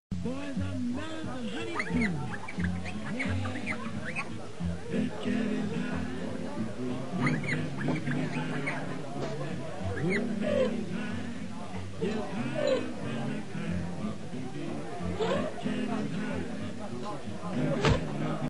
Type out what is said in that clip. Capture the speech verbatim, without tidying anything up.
Boys, I'm melons and honeydew. Yeah, that cat is high. You can't beat his eye. Good man is high. Yes, higher than a kite. That cat is high. You can't